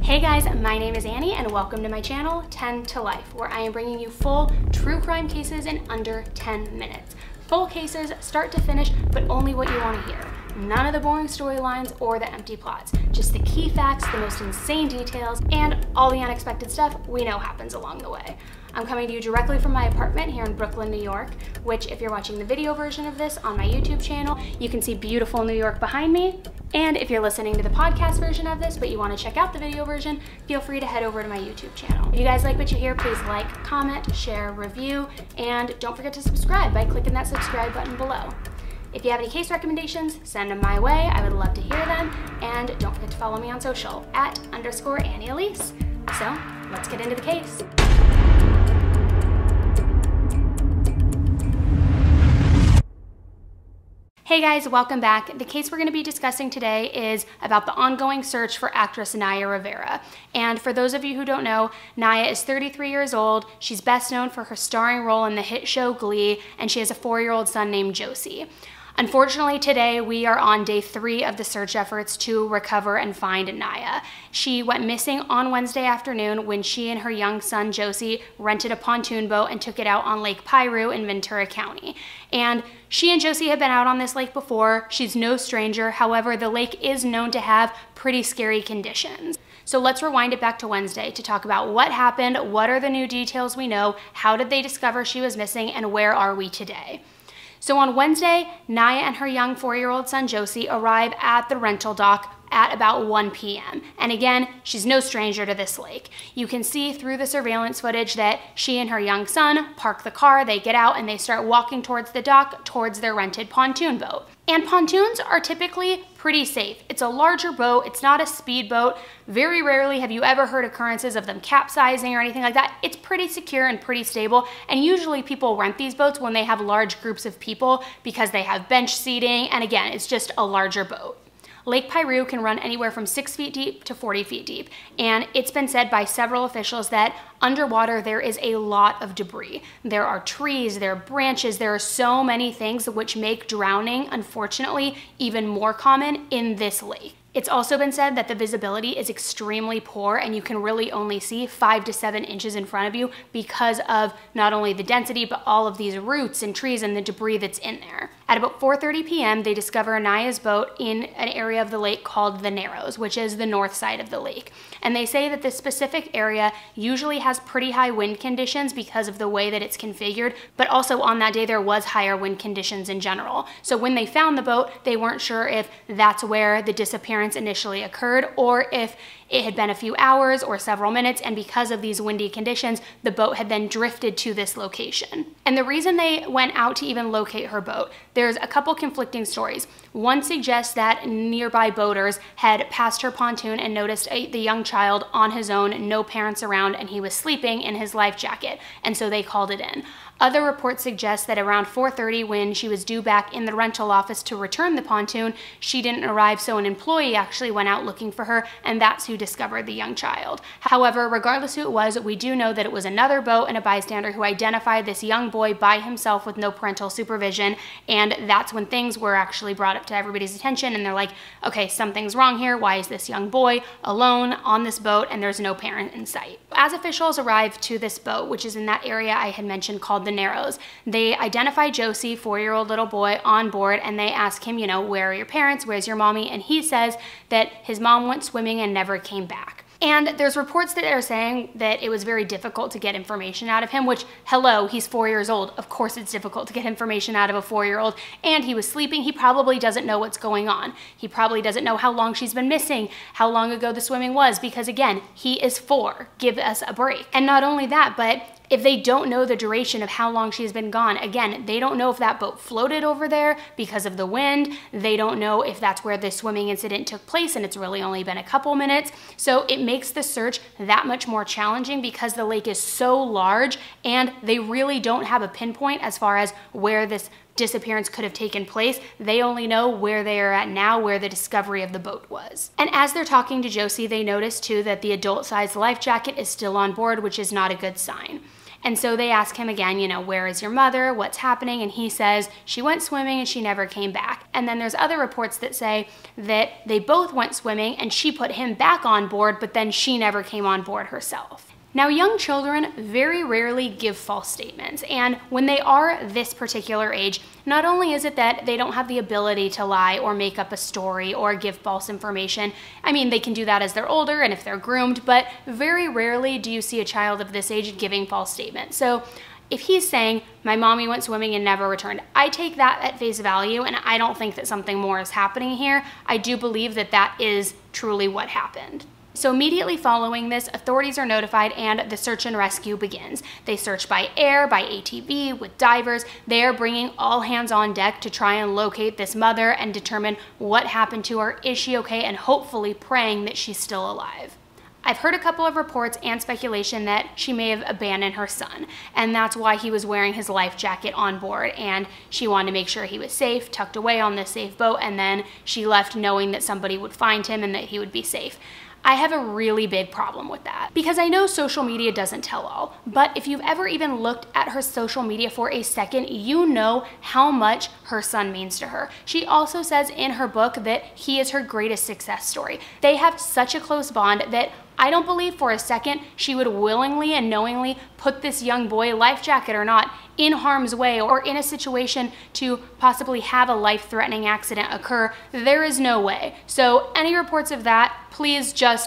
Hey guys, my name is Annie and welcome to my channel, 10 to Life, where I am bringing you full true crime cases in under 10 minutes. Full cases, start to finish, but only what you want to hear. None of the boring storylines or the empty plots. Just the key facts, the most insane details, and all the unexpected stuff we know happens along the way. I'm coming to you directly from my apartment here in Brooklyn, New York, which if you're watching the video version of this on my YouTube channel, you can see beautiful New York behind me. And if you're listening to the podcast version of this, but you want to check out the video version, feel free to head over to my YouTube channel. If you guys like what you hear, please like, comment, share, review, and don't forget to subscribe by clicking that subscribe button below. If you have any case recommendations, send them my way. I would love to hear them. And don't forget to follow me on social @_Annie Elise. So let's get into the case. Hey guys, welcome back. The case we're going to be discussing today is about the ongoing search for actress Naya Rivera. And for those of you who don't know, Naya is 33 years old. She's best known for her starring role in the hit show Glee, and she has a 4-year-old son named Josie. Unfortunately, today we are on day 3 of the search efforts to recover and find Naya. She went missing on Wednesday afternoon when she and her young son Josie rented a pontoon boat and took it out on Lake Piru in Ventura County. And she and Josie have been out on this lake before. She's no stranger. However, the lake is known to have pretty scary conditions. So let's rewind it back to Wednesday to talk about what happened, what are the new details we know, how did they discover she was missing, and where are we today? So on Wednesday, Naya and her young 4-year-old son Josie arrive at the rental dock at about 1 p.m. And again, she's no stranger to this lake. You can see through the surveillance footage that she and her young son park the car, they get out, and they start walking towards the dock, towards their rented pontoon boat. And pontoons are typically pretty safe. It's a larger boat, it's not a speedboat. Very rarely have you ever heard occurrences of them capsizing or anything like that. It's pretty secure and pretty stable, and usually people rent these boats when they have large groups of people because they have bench seating, and again, it's just a larger boat. Lake Piru can run anywhere from 6 feet deep to 40 feet deep, and it's been said by several officials that underwater there is a lot of debris. There are trees, there are branches, there are so many things which make drowning, unfortunately, even more common in this lake. It's also been said that the visibility is extremely poor and you can really only see 5 to 7 inches in front of you because of not only the density, but all of these roots and trees and the debris that's in there. At about 4:30 p.m., they discover Naya's boat in an area of the lake called the Narrows, which is the north side of the lake. And they say that this specific area usually has pretty high wind conditions because of the way that it's configured, but also on that day there was higher wind conditions in general. So when they found the boat, they weren't sure if that's where the disappearance initially occurred or if it had been a few hours or several minutes, and because of these windy conditions, the boat had then drifted to this location. And the reason they went out to even locate her boat, there's a couple conflicting stories. One suggests that nearby boaters had passed her pontoon and noticed the young child on his own, no parents around, and he was sleeping in his life jacket, and so they called it in. Other reports suggest that around 4:30, when she was due back in the rental office to return the pontoon, she didn't arrive, so an employee actually went out looking for her, and that's who discovered the young child. However, regardless who it was, we do know that it was another boat and a bystander who identified this young boy by himself with no parental supervision, and that's when things were actually brought up to everybody's attention, and they're like, okay, something's wrong here. Why is this young boy alone on this boat and there's no parent in sight? As officials arrive to this boat, which is in that area I had mentioned called the Narrows, they identify Josie, 4-year-old little boy, on board, and they ask him, where are your parents? Where's your mommy? And he says that his mom went swimming and never came back. And there's reports that are saying that it was very difficult to get information out of him, which, hello, he's 4 years old. Of course it's difficult to get information out of a 4-year-old. And he was sleeping. He probably doesn't know what's going on. He probably doesn't know how long she's been missing, how long ago the swimming was, because again, he is 4. Give us a break. And not only that, but if they don't know the duration of how long she's been gone, again, they don't know if that boat floated over there because of the wind. They don't know if that's where the swimming incident took place and it's really only been a couple minutes. So it makes the search that much more challenging because the lake is so large and they really don't have a pinpoint as far as where this disappearance could have taken place. They only know where they are at now, where the discovery of the boat was. And as they're talking to Josie, they notice too that the adult-sized life jacket is still on board, which is not a good sign. And so they ask him again, where is your mother? What's happening? And he says she went swimming and she never came back. And then there's other reports that say that they both went swimming and she put him back on board, but then she never came on board herself. Now, young children very rarely give false statements, and when they are this particular age, not only is it that they don't have the ability to lie or make up a story or give false information. I mean, they can do that as they're older and if they're groomed, but very rarely do you see a child of this age giving false statements. So if he's saying, my mommy went swimming and never returned, I take that at face value, and I don't think that something more is happening here. I do believe that that is truly what happened. So immediately following this, authorities are notified and the search and rescue begins. They search by air, by ATV, with divers. They are bringing all hands on deck to try and locate this mother and determine what happened to her. Is she okay? And hopefully praying that she's still alive. I've heard a couple of reports and speculation that she may have abandoned her son, and that's why he was wearing his life jacket on board, and she wanted to make sure he was safe, tucked away on this safe boat, and then she left knowing that somebody would find him and that he would be safe. I have a really big problem with that because I know social media doesn't tell all, but if you've ever even looked at her social media for a second, you know how much her son means to her. She also says in her book that he is her greatest success story. They have such a close bond that I don't believe for a second she would willingly and knowingly put this young boy, life jacket or not, in harm's way or in a situation to possibly have a life-threatening accident occur. There is no way. So any reports of that, please just,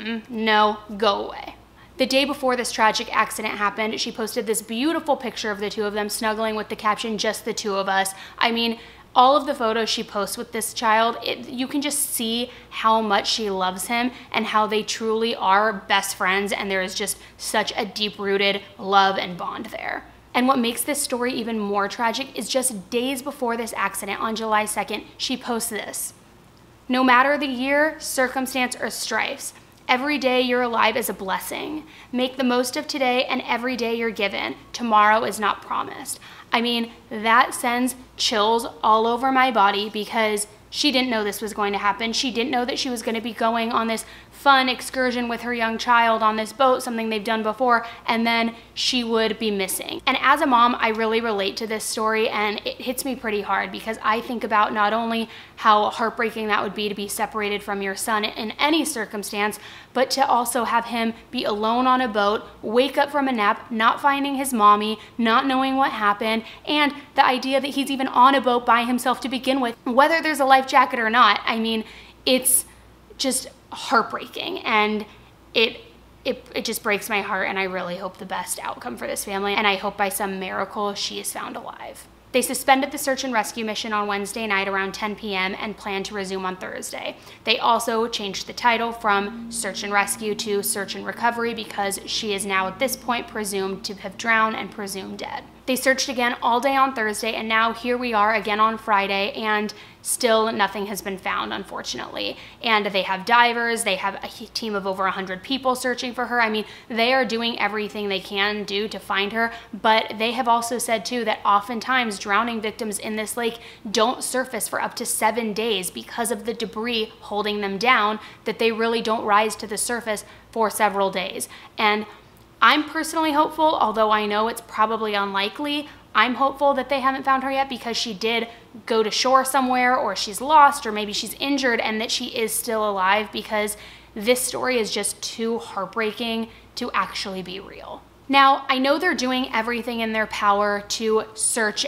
no, go away. The day before this tragic accident happened, she posted this beautiful picture of the two of them snuggling with the caption, "Just the two of us." I mean, all of the photos she posts with this child, you can just see how much she loves him and how they truly are best friends, and there is just such a deep-rooted love and bond there. And what makes this story even more tragic is just days before this accident on July 2nd, she posts this. "No matter the year, circumstance, or strifes, every day you're alive is a blessing. Make the most of today and every day you're given. Tomorrow is not promised." I mean, that sends chills all over my body because she didn't know this was going to happen. She didn't know that she was going to be going on this fun excursion with her young child on this boat, something they've done before, and then she would be missing. And as a mom, I really relate to this story, and it hits me pretty hard because I think about not only how heartbreaking that would be to be separated from your son in any circumstance, but to also have him be alone on a boat, wake up from a nap, not finding his mommy, not knowing what happened, and the idea that he's even on a boat by himself to begin with, whether there's a life jacket or not. I mean, it's just heartbreaking, and it just breaks my heart, and I really hope the best outcome for this family, and I hope by some miracle she is found alive. They suspended the search and rescue mission on Wednesday night around 10 p.m. and plan to resume on Thursday. They also changed the title from Search and Rescue to Search and Recovery because she is now at this point presumed to have drowned and presumed dead. They searched again all day on Thursday, and now here we are again on Friday, and still nothing has been found, unfortunately. And they have divers, they have a team of over 100 people searching for her. I mean, they are doing everything they can do to find her, but they have also said too that oftentimes drowning victims in this lake don't surface for up to 7 days because of the debris holding them down, that they really don't rise to the surface for several days. And I'm personally hopeful, although I know it's probably unlikely, I'm hopeful that they haven't found her yet because she did go to shore somewhere, or she's lost, or maybe she's injured, and that she is still alive, because this story is just too heartbreaking to actually be real. Now, I know they're doing everything in their power to search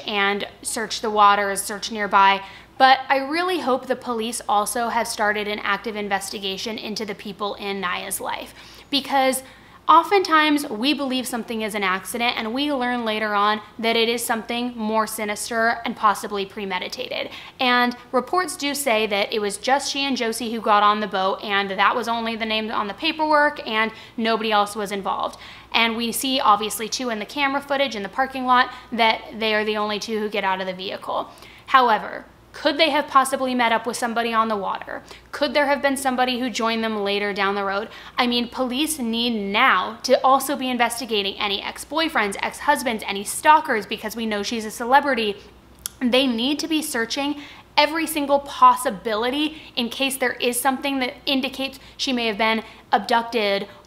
the waters, search nearby, but I really hope the police also have started an active investigation into the people in Naya's life, because oftentimes we believe something is an accident and we learn later on that it is something more sinister and possibly premeditated. And reports do say that it was just she and Josie who got on the boat, and that was only the name on the paperwork and nobody else was involved. And we see obviously too in the camera footage in the parking lot that they are the only two who get out of the vehicle. However, could they have possibly met up with somebody on the water? Could there have been somebody who joined them later down the road? I mean, police need now to also be investigating any ex-boyfriends, ex-husbands, any stalkers, because we know she's a celebrity. They need to be searching every single possibility in case there is something that indicates she may have been abducted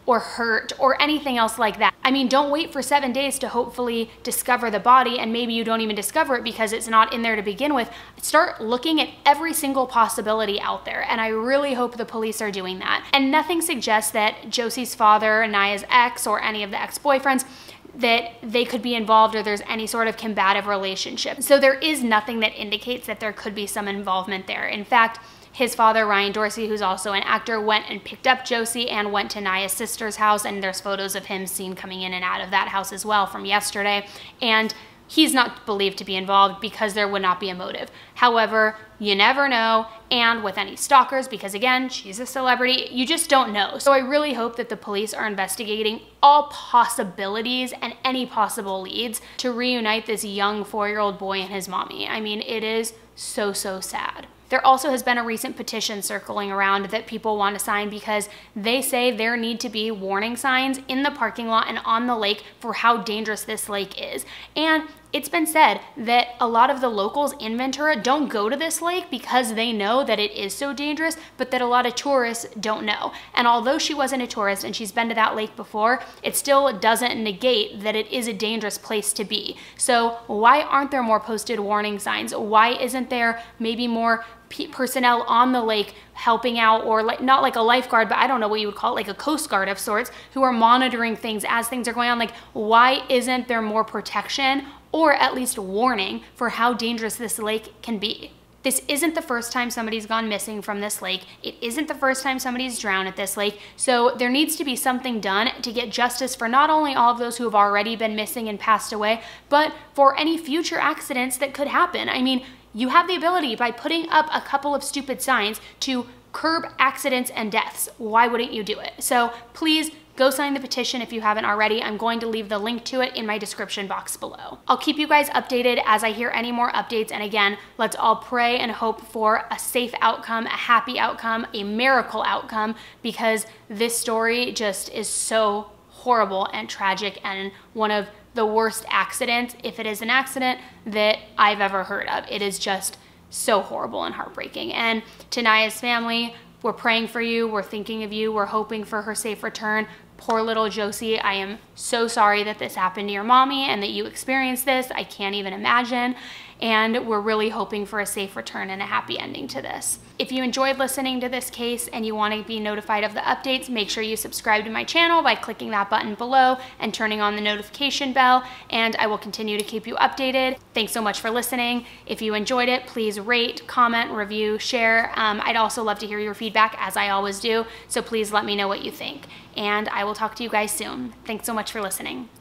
or hurt or anything else like that. I mean, don't wait for 7 days to hopefully discover the body, and maybe you don't even discover it because it's not in there to begin with. Start looking at every single possibility out there, and I really hope the police are doing that. And nothing suggests that Josie's father, Naya's ex, or any of the ex-boyfriends, that they could be involved or there's any sort of combative relationship. So there is nothing that indicates that there could be some involvement there. In fact, his father, Ryan Dorsey, who's also an actor, went and picked up Josie and went to Naya's sister's house, and there's photos of him seen coming in and out of that house as well from yesterday. And he's not believed to be involved because there would not be a motive. However, you never know, and with any stalkers, because again, she's a celebrity, you just don't know. So I really hope that the police are investigating all possibilities and any possible leads to reunite this young 4-year-old boy and his mommy. I mean, it is so, so sad. There also has been a recent petition circling around that people want to sign because they say there need to be warning signs in the parking lot and on the lake for how dangerous this lake is. And it's been said that a lot of the locals in Ventura don't go to this lake because they know that it is so dangerous, but that a lot of tourists don't know. And although she wasn't a tourist and she's been to that lake before, it still doesn't negate that it is a dangerous place to be. So why aren't there more posted warning signs? Why isn't there maybe more personnel on the lake helping out, or like, not like a lifeguard, but I don't know what you would call it, like a coast guard of sorts, who are monitoring things as things are going on? Like, why isn't there more protection or at least warning for how dangerous this lake can be? This isn't the first time somebody's gone missing from this lake. It isn't the first time somebody's drowned at this lake. So there needs to be something done to get justice for not only all of those who have already been missing and passed away, but for any future accidents that could happen. I mean, you have the ability by putting up a couple of stupid signs to curb accidents and deaths. Why wouldn't you do it? So please go sign the petition if you haven't already. I'm going to leave the link to it in my description box below. I'll keep you guys updated as I hear any more updates. And again, let's all pray and hope for a safe outcome, a happy outcome, a miracle outcome, because this story just is so horrible and tragic and one of the worst accidents, if it is an accident, that I've ever heard of. It is just so horrible and heartbreaking. And to Naya's family, we're praying for you, we're thinking of you, we're hoping for her safe return. Poor little Josie, I am so sorry that this happened to your mommy and that you experienced this. I can't even imagine. And we're really hoping for a safe return and a happy ending to this. If you enjoyed listening to this case and you want to be notified of the updates, make sure you subscribe to my channel by clicking that button below and turning on the notification bell, and I will continue to keep you updated. Thanks so much for listening. If you enjoyed it, please rate, comment, review, share. I'd also love to hear your feedback, as I always do, so please let me know what you think. And I will talk to you guys soon. Thanks so much for listening.